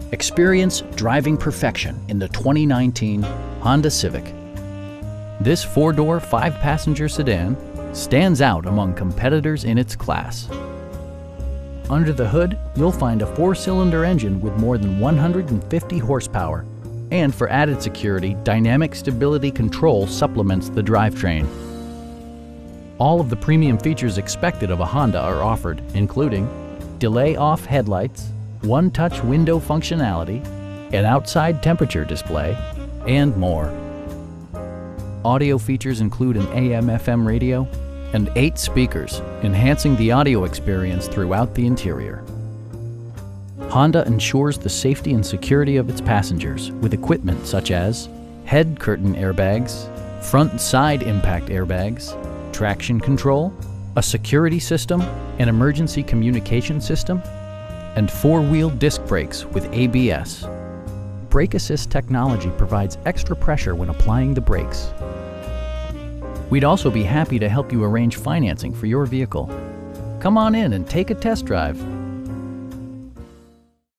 Experience driving perfection in the 2019 Honda Civic. This four-door, five-passenger sedan stands out among competitors in its class. Under the hood, you'll find a four-cylinder engine with more than 150 horsepower. And for added security, dynamic stability control supplements the drivetrain. All of the premium features expected of a Honda are offered, including delay-off headlights, one-touch window functionality, an outside temperature display, and more. Audio features include an AM/FM radio and 8 speakers, enhancing the audio experience throughout the interior. Honda ensures the safety and security of its passengers with equipment such as head curtain airbags, front and side impact airbags, traction control, a security system, an emergency communication system, and four-wheel disc brakes with ABS. Brake Assist technology provides extra pressure when applying the brakes. We'd also be happy to help you arrange financing for your vehicle. Come on in and take a test drive.